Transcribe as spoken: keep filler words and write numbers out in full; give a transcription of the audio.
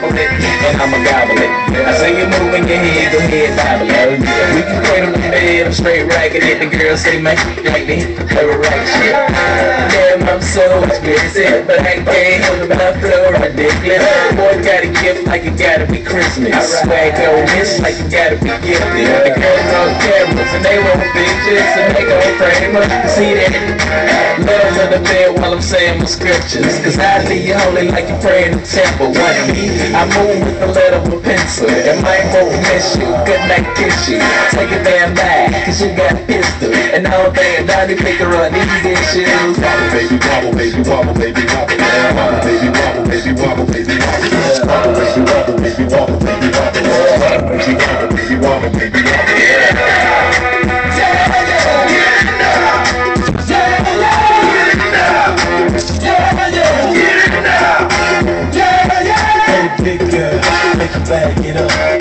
wobble it, and I'ma gobble it. I say you moving your head, go ahead, bobble it. We can cradle the bed, I'm straight racking it. The girls say, man, like me, never right shit. Damn, I'm so expensive, but I can't help it, my flow ridiculous. Boy, got a gift like it gotta be Christmas. Swag on this like it gotta be gifted. The girls on cameras and they want pictures and they gon' frame us. See that? Love to the bed while I'm saying my scriptures. Cause I see you holy like you pray in the temple. One me, I move with the lead of a pencil. And my won't miss you, good night kiss you. Take a damn back, cause you got a pistol. And all day and now they pick her up, these issues. Wobble baby, wobble baby, wobble baby, wobble. Wobble baby, wobble baby, wobble baby, wobble. Wobble baby, wobble baby, wobble baby, wobble. Wobble baby, wobble baby, wobble baby, wobble. Big girl, make her back it up.